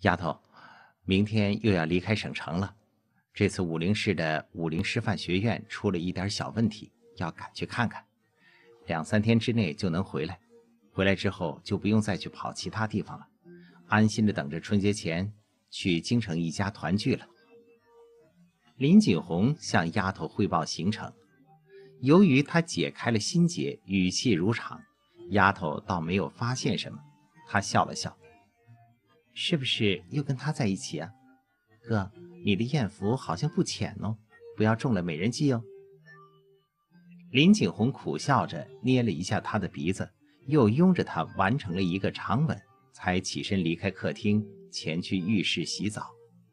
丫头，明天又要离开省城了。这次武陵市的武陵师范学院出了一点小问题，要赶去看看。2、3天之内就能回来，回来之后就不用再去跑其他地方了，安心的等着春节前去京城一家团聚了。林锦红向丫头汇报行程，由于她解开了心结，语气如常，丫头倒没有发现什么。她笑了笑：“是不是又跟他在一起啊？哥，你的艳福好像不浅哦，不要中了美人计哦。”林景红苦笑着捏了一下他的鼻子，又拥着他完成了一个长吻，才起身离开客厅，前去浴室洗澡。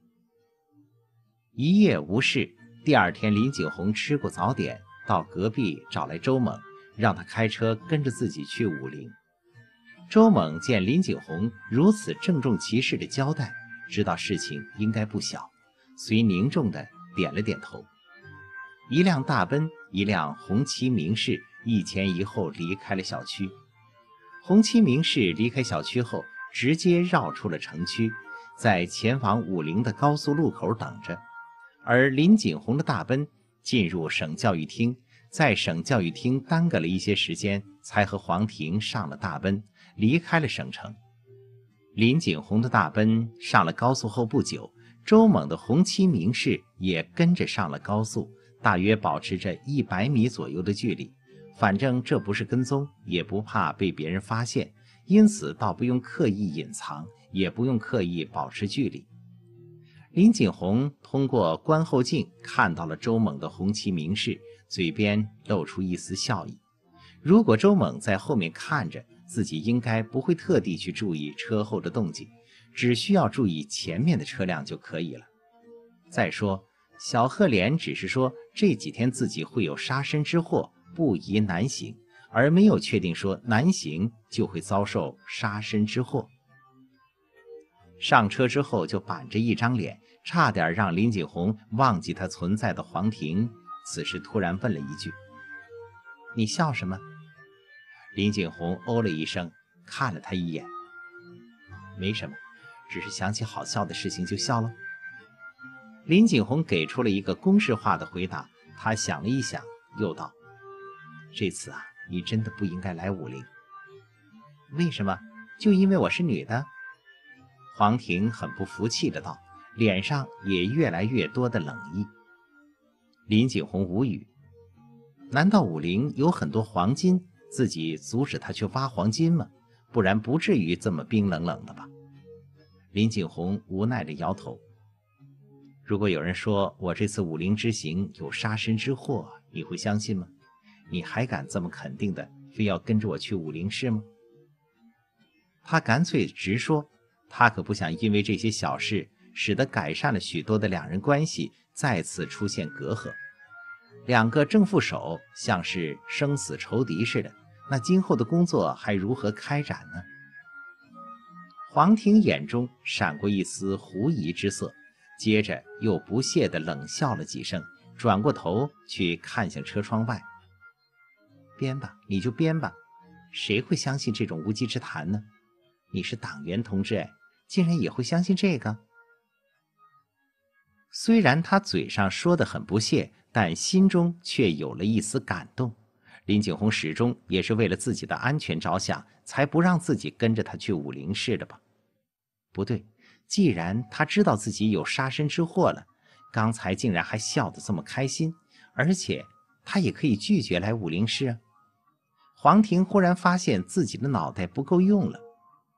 一夜无事，第二天林景红吃过早点，到隔壁找来周猛，让他开车跟着自己去武陵。周猛见林景红如此郑重其事的交代，知道事情应该不小，遂凝重地点了点头。一辆大奔，一辆红旗明士一前一后离开了小区。红旗明士离开小区后，直接绕出了城区，在前往武陵的高速路口等着。而林锦红的大奔进入省教育厅，在省教育厅耽搁了一些时间，才和黄婷上了大奔，离开了省城。林锦红的大奔上了高速后不久，周猛的红旗明士也跟着上了高速，大约保持着100米左右的距离。反正这不是跟踪，也不怕被别人发现，因此倒不用刻意隐藏，也不用刻意保持距离。林锦红通过观后镜看到了周猛的红旗明士，嘴边露出一丝笑意。如果周猛在后面看着，自己应该不会特地去注意车后的动静，只需要注意前面的车辆就可以了。再说小赫连只是说这几天自己会有杀身之祸，不宜南行，而没有确定说南行就会遭受杀身之祸。上车之后就板着一张脸，差点让林锦红忘记他存在的黄婷此时突然问了一句：“你笑什么？”林锦红哦了一声，看了他一眼：“没什么，只是想起好笑的事情就笑了。”林锦红给出了一个公式化的回答，他想了一想，又道：“这次啊，你真的不应该来武陵。”“为什么？就因为我是女的？”黄婷很不服气的道，脸上也越来越多的冷意。林锦红无语，难道武陵有很多黄金，自己阻止他去挖黄金吗？不然不至于这么冰冷冷的吧。林锦红无奈地摇头。如果有人说我这次武陵之行有杀身之祸，你会相信吗？你还敢这么肯定的非要跟着我去武陵市吗？他干脆直说，他可不想因为这些小事使得改善了许多的两人关系再次出现隔阂。两个正副手像是生死仇敌似的，那今后的工作还如何开展呢？黄婷眼中闪过一丝狐疑之色，接着又不屑地冷笑了几声，转过头去看向车窗外：“编吧，你就编吧，谁会相信这种无稽之谈呢？你是党员同志，竟然也会相信这个？”虽然他嘴上说得很不屑，但心中却有了一丝感动。林景红始终也是为了自己的安全着想，才不让自己跟着他去武陵市的吧？不对，既然他知道自己有杀身之祸了，刚才竟然还笑得这么开心，而且他也可以拒绝来武陵市啊！黄婷忽然发现自己的脑袋不够用了。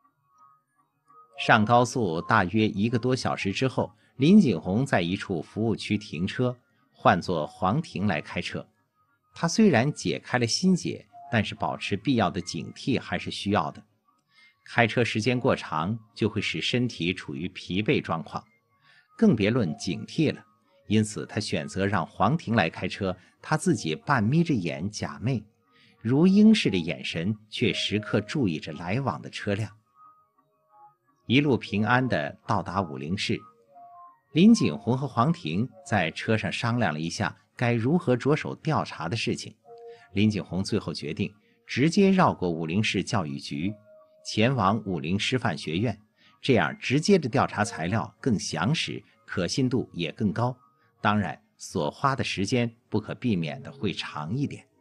上高速大约1个多小时之后，林景红在一处服务区停车，换作黄婷来开车。他虽然解开了心结，但是保持必要的警惕还是需要的。开车时间过长，就会使身体处于疲惫状况，更别论警惕了。因此他选择让黄婷来开车，他自己半眯着眼假寐，如鹰似的眼神却时刻注意着来往的车辆。一路平安地到达武陵市。林景红和黄婷在车上商量了一下该如何着手调查的事情。林景红最后决定直接绕过武陵市教育局，前往武陵师范学院， 这样直接的调查材料更详实，可信度也更高。当然，所花的时间不可避免的会长一点。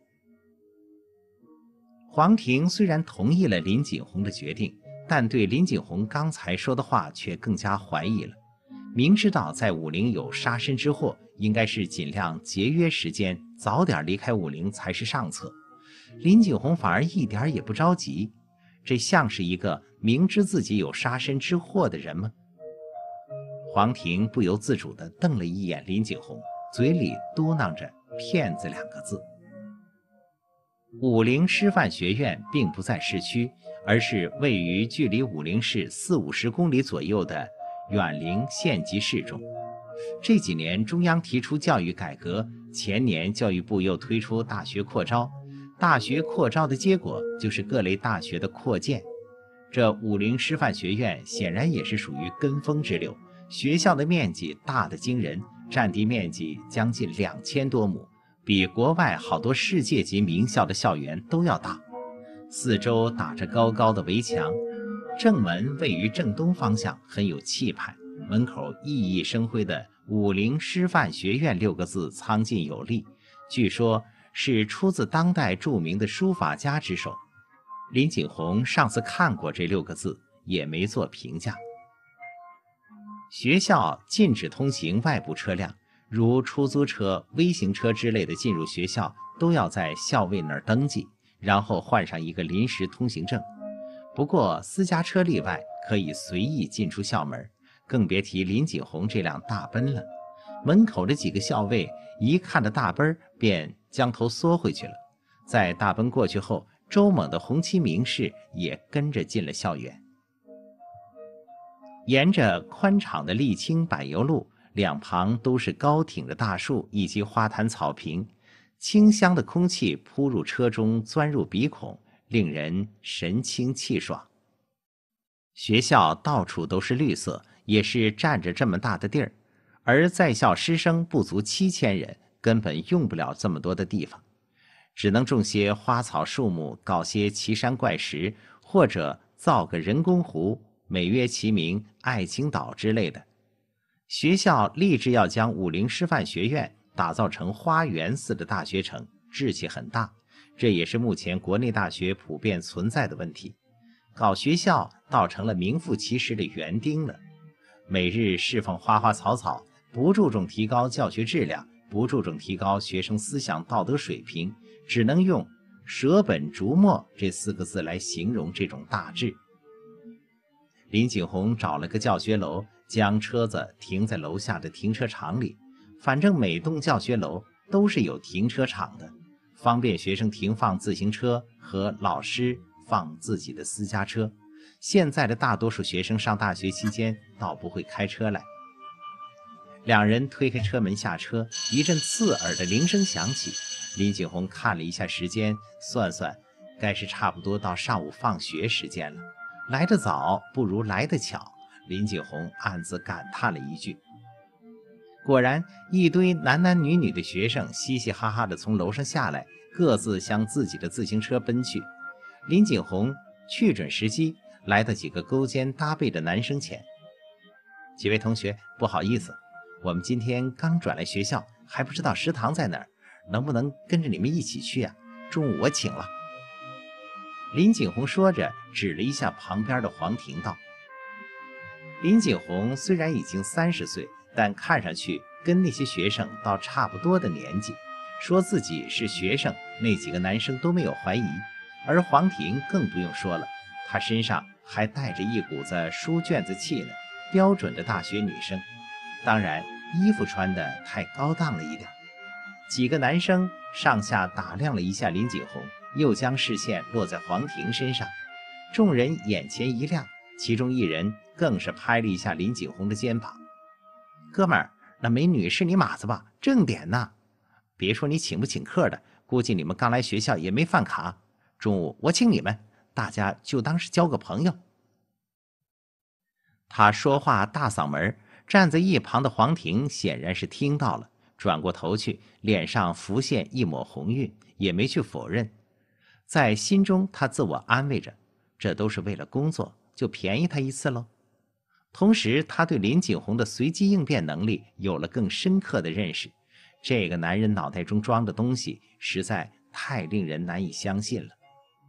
黄庭虽然同意了林锦宏的决定，但对林锦宏刚才说的话却更加怀疑了。明知道在武陵有杀身之祸，应该是尽量节约时间，早点离开武陵才是上策。林锦宏反而一点也不着急，这像是一个明知自己有杀身之祸的人吗？黄庭不由自主地瞪了一眼林锦宏，嘴里嘟囔着“骗子”2个字。武陵师范学院并不在市区，而是位于距离武陵市40-50公里左右的远陵县级市中。这几年中央提出教育改革，前年教育部又推出大学扩招，大学扩招的结果就是各类大学的扩建。这武陵师范学院显然也是属于跟风之流，学校的面积大得惊人，占地面积将近2000多亩，比国外好多世界级名校的校园都要大。四周打着高高的围墙，正门位于正东方向，很有气派，门口熠熠生辉的武陵师范学院6个字苍劲有力，据说是出自当代著名的书法家之手。林锦宏上次看过这6个字，也没做评价。学校禁止通行外部车辆，如出租车、微型车之类的进入学校都要在校尉那儿登记，然后换上一个临时通行证。不过私家车例外，可以随意进出校门，更别提林锦宏这辆大奔了。门口的几个校尉一看到大奔便将头缩回去了。在大奔过去后，周猛的红旗名士也跟着进了校园。沿着宽敞的沥青柏油路，两旁都是高挺的大树以及花坛草坪，清香的空气扑入车中，钻入鼻孔，令人神清气爽。学校到处都是绿色，也是占着这么大的地儿，而在校师生不足7000人，根本用不了这么多的地方，只能种些花草树木，搞些奇山怪石，或者造个人工湖，美曰其名爱情岛之类的。学校立志要将武陵师范学院打造成花园似的大学城，志气很大，这也是目前国内大学普遍存在的问题。搞学校倒成了名副其实的园丁了，每日侍奉花花草草，不注重提高教学质量，不注重提高学生思想道德水平，只能用舍本逐末这4个字来形容这种大志。林锦宏找了个教学楼，将车子停在楼下的停车场里，反正每栋教学楼都是有停车场的，方便学生停放自行车和老师放自己的私家车。现在的大多数学生上大学期间倒不会开车来。两人推开车门下车，一阵刺耳的铃声响起。林锦宏看了一下时间，算算该是差不多到上午放学时间了。来得早不如来得巧，林锦宏暗自感叹了一句。果然，一堆男男女女的学生嘻嘻哈哈地从楼上下来，各自向自己的自行车奔去。林锦宏去准时机，来到几个勾肩搭背的男生前。几位同学，不好意思，我们今天刚转来学校，还不知道食堂在哪儿，能不能跟着你们一起去啊？中午我请了。林锦宏说着，指了一下旁边的黄庭道。林锦宏虽然已经30岁，但看上去跟那些学生倒差不多的年纪，说自己是学生，那几个男生都没有怀疑。而黄庭更不用说了，他身上还带着一股子书卷子气呢，标准的大学女生。当然，衣服穿的太高档了一点。几个男生上下打量了一下林锦宏，又将视线落在黄庭身上。众人眼前一亮，其中一人更是拍了一下林锦宏的肩膀：“哥们儿，那美女是你马子吧？正点呢！别说你请不请客的，估计你们刚来学校也没饭卡。中午我请你们，大家就当是交个朋友。”他说话大嗓门，站在一旁的黄庭显然是听到了，转过头去，脸上浮现一抹红晕，也没去否认。在心中他自我安慰着，这都是为了工作，就便宜他一次喽。 同时他对林景洪的随机应变能力有了更深刻的认识。这个男人脑袋中装的东西实在太令人难以相信了。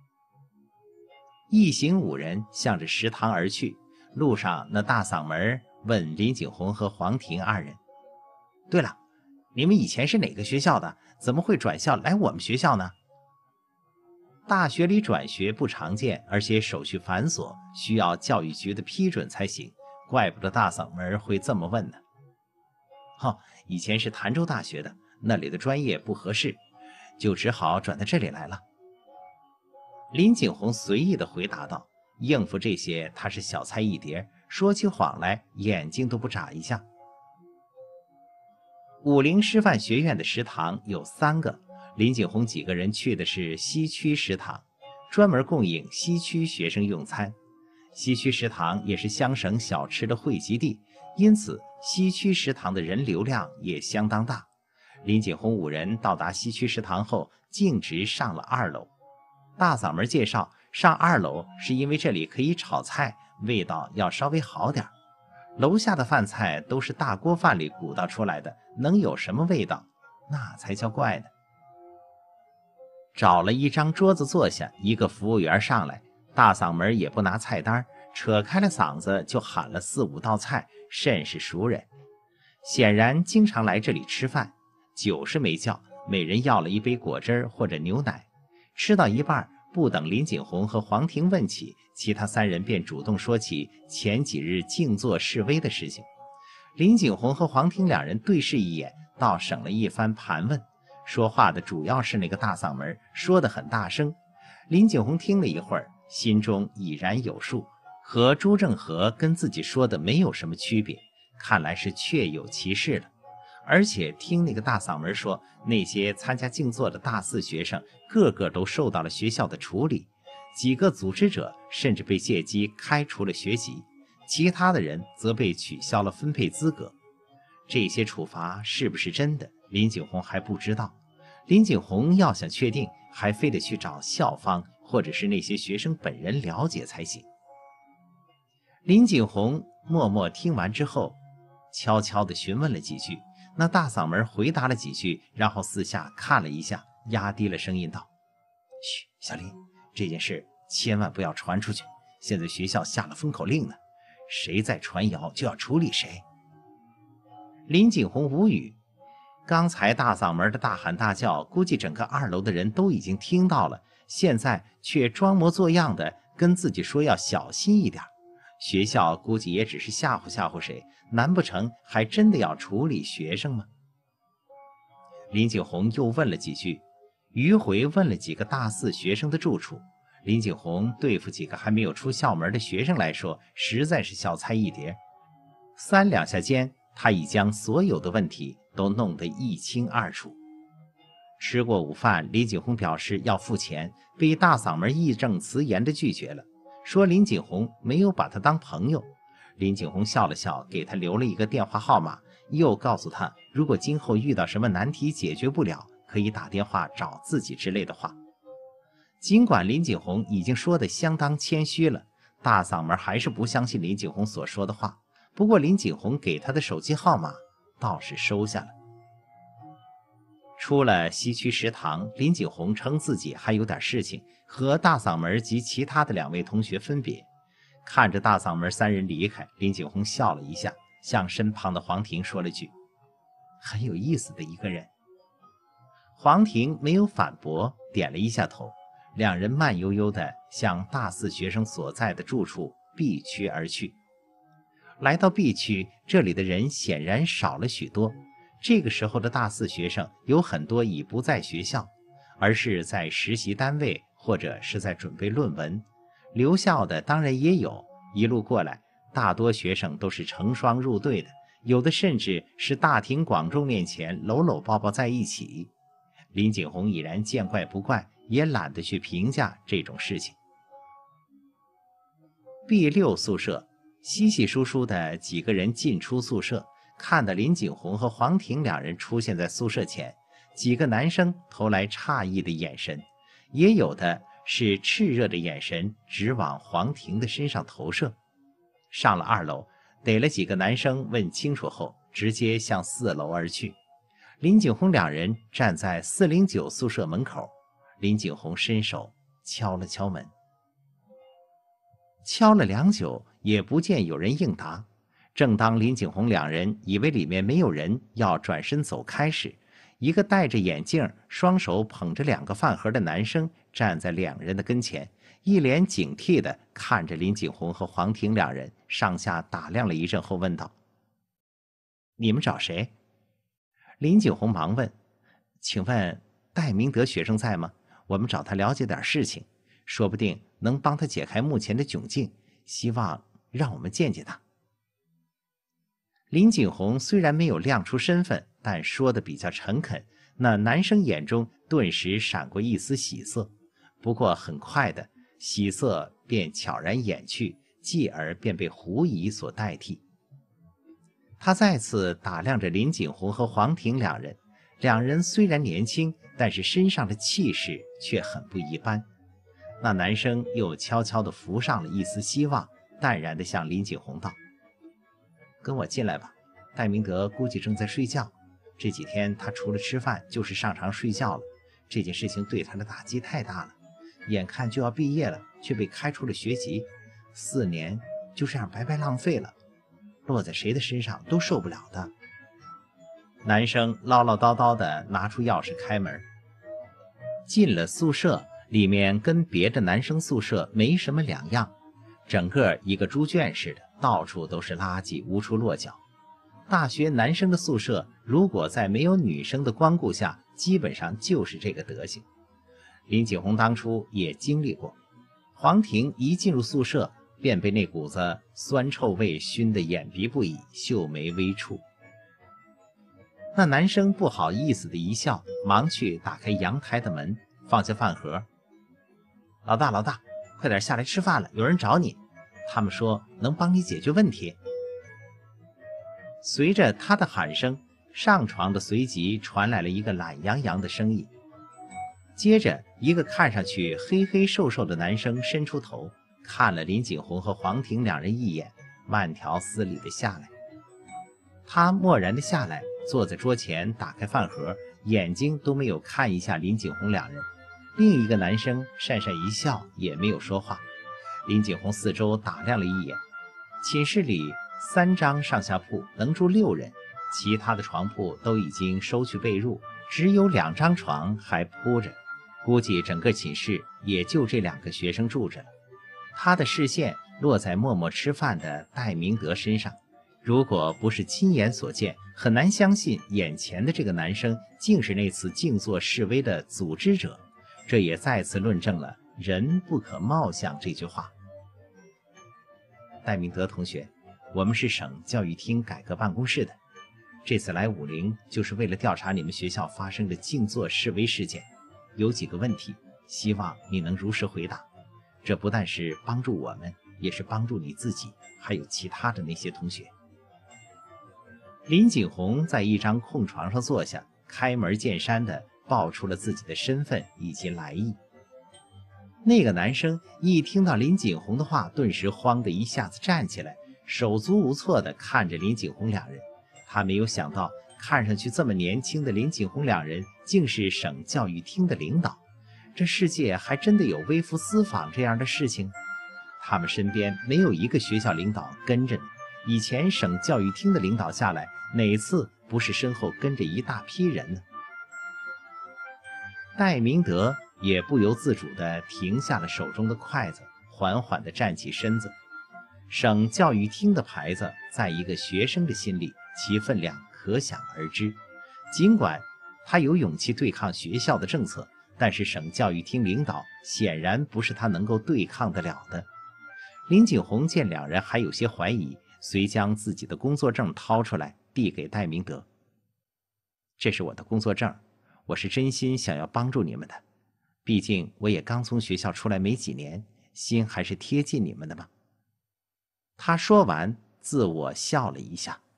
一行5人向着食堂而去，路上那大嗓门问林景洪和黄婷2人：对了，你们以前是哪个学校的？怎么会转校来我们学校呢？大学里转学不常见，而且手续繁琐，需要教育局的批准才行，怪不得大嗓门会这么问呢。以前是潭州大学的，那里的专业不合适，就只好转到这里来了。林景洪随意地回答道，应付这些他是小菜一碟，说起谎来眼睛都不眨一下。武陵师范学院的食堂有3个，林景洪几个人去的是西区食堂，专门供应西区学生用餐。西区食堂也是湘省小吃的汇集地，因此西区食堂的人流量也相当大。林景洪5人到达西区食堂后，径直上了2楼。大嗓门介绍，上2楼是因为这里可以炒菜，味道要稍微好点。楼下的饭菜都是大锅饭里鼓捣出来的，能有什么味道？那才叫怪呢。找了一张桌子坐下，一个服务员上来，大嗓门也不拿菜单，扯开了嗓子就喊了4、5道菜，甚是熟人。显然经常来这里吃饭，酒是没叫，每人要了一杯果汁或者牛奶。吃到一半，不等林景洪和黄婷问起，其他3人便主动说起前几日静坐示威的事情。林景洪和黄婷2人对视一眼，倒省了一番盘问。说话的主要是那个大嗓门，说得很大声。林景洪听了一会儿，心中已然有数，和朱正和跟自己说的没有什么区别，看来是确有其事了。而且听那个大嗓门说，那些参加静坐的大4学生个个都受到了学校的处理，几个组织者甚至被借机开除了学籍，其他的人则被取消了分配资格。这些处罚是不是真的，林景洪还不知道。林景洪要想确定，还非得去找校方或者是那些学生本人了解才行。林景洪默默听完之后，悄悄地询问了几句，那大嗓门回答了几句，然后四下看了一下，压低了声音道：嘘，小林，这件事千万不要传出去，现在学校下了封口令呢，谁再传谣就要处理谁。林景洪无语，刚才大嗓门的大喊大叫，估计整个2楼的人都已经听到了，现在却装模作样的跟自己说要小心一点。学校估计也只是吓唬吓唬谁，难不成还真的要处理学生吗？林景洪又问了几句，迂回问了几个大4学生的住处。林景洪对付几个还没有出校门的学生来说，实在是小菜一碟。3两下间，他已将所有的问题都弄得一清二楚。吃过午饭，林景洪表示要付钱，被大嗓门义正辞严地拒绝了，说林景洪没有把他当朋友。林景洪笑了笑，给他留了一个电话号码，又告诉他如果今后遇到什么难题解决不了，可以打电话找自己之类的话。尽管林景洪已经说得相当谦虚了，大嗓门还是不相信林景洪所说的话。不过林景洪给他的手机号码倒是收下了。出了西区食堂，林景洪称自己还有点事情，和大嗓门及其他的2位同学分别。看着大嗓门3人离开，林景洪笑了一下，向身旁的黄婷说了句：很有意思的一个人。黄婷没有反驳，点了一下头。2人慢悠悠地向大4学生所在的住处 B 区而去。来到 B 区，这里的人显然少了许多。这个时候的大4学生有很多已不在学校，而是在实习单位或者是在准备论文。留校的当然也有，一路过来，大多学生都是成双入对的，有的甚至是大庭广众面前搂搂抱抱在一起。林景洪已然见怪不怪，也懒得去评价这种事情。B6 宿舍，稀稀疏疏的几个人进出宿舍，看到林景洪和黄婷2人出现在宿舍前，几个男生投来诧异的眼神，也有的是炽热的眼神直往黄婷的身上投射。上了2楼， 逮了几个男生问清楚后，直接向4楼而去。林景洪两人站在409宿舍门口，林景洪伸手敲了敲门，敲了良久也不见有人应答。正当林景洪两人以为里面没有人，要转身走开时，一个戴着眼镜、双手捧着2个饭盒的男生站在2人的跟前，一脸警惕地看着林景洪和黄婷两人，上下打量了一阵后问道：“你们找谁？”林景洪忙问：“请问戴明德学生在吗？我们找他了解点事情，说不定能帮他解开目前的窘境，希望让我们见见他。”林景洪虽然没有亮出身份，但说的比较诚恳，那男生眼中顿时闪过一丝喜色，不过很快的喜色便悄然掩去，继而便被狐疑所代替。他再次打量着林景洪和黄婷两人，两人虽然年轻，但是身上的气势却很不一般。那男生又悄悄地浮上了一丝希望，淡然地向林景洪道：“跟我进来吧，戴明德估计正在睡觉，这几天他除了吃饭就是上床睡觉了，这件事情对他的打击太大了，眼看就要毕业了，却被开除了学籍，4年就这样白白浪费了，落在谁的身上都受不了的。”男生唠唠叨叨地拿出钥匙开门，进了宿舍，里面跟别的男生宿舍没什么两样，整个一个猪圈似的，到处都是垃圾，无处落脚。大学男生的宿舍，如果在没有女生的光顾下，基本上就是这个德行。林景洪当初也经历过，黄婷一进入宿舍，便被那股子酸臭味熏得眼鼻不已，秀眉微蹙。那男生不好意思的一笑，忙去打开阳台的门，放下饭盒：“老大，老大，快点下来吃饭了，有人找你，他们说能帮你解决问题。”随着他的喊声，上床的随即传来了一个懒洋洋的声音，接着一个看上去黑黑瘦瘦的男生伸出头，看了林景洪和黄婷两人一眼，慢条斯理地下来。他默然地下来，坐在桌前，打开饭盒，眼睛都没有看一下林景洪两人。另一个男生讪讪一笑，也没有说话。林景洪四周打量了一眼，寝室里3张上下铺能住6人，其他的床铺都已经收去被褥，只有2张床还铺着，估计整个寝室也就这2个学生住着了。他的视线落在默默吃饭的戴明德身上，如果不是亲眼所见，很难相信眼前的这个男生竟是那次静坐示威的组织者，这也再次论证了人不可貌相这句话。戴明德同学，我们是省教育厅改革办公室的，这次来50就是为了调查你们学校发生的静坐示威事件，有几个问题，希望你能如实回答，这不但是帮助我们，也是帮助你自己，还有其他的那些同学。林景洪在一张空床上坐下，开门见山地报出了自己的身份以及来意。那个男生一听到林景洪的话，顿时慌得一下子站起来，手足无措地看着林景洪两人。他没有想到，看上去这么年轻的林景洪两人竟是省教育厅的领导，这世界还真的有微服私访这样的事情？他们身边没有一个学校领导跟着呢，以前省教育厅的领导下来，哪次不是身后跟着一大批人呢？戴明德也不由自主地停下了手中的筷子，缓缓地站起身子。省教育厅的牌子在一个学生的心里，其分量可想而知。尽管他有勇气对抗学校的政策，但是省教育厅领导显然不是他能够对抗得了的。林景洪见两人还有些怀疑，遂将自己的工作证掏出来递给戴明德：“这是我的工作证，我是真心想要帮助你们的，毕竟我也刚从学校出来没几年，心还是贴近你们的嘛。”他说完，自我笑了一下。